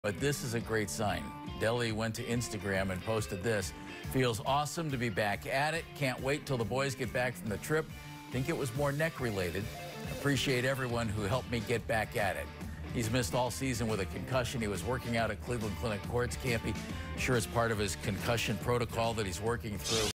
But this is a great sign. Deli went to Instagram and posted this. Feels awesome to be back at it. Can't wait till the boys get back from the trip. Think it was more neck related. Appreciate everyone who helped me get back at it. He's missed all season with a concussion. He was working out at Cleveland Clinic Courts Campy. Sure it's part of his concussion protocol that he's working through.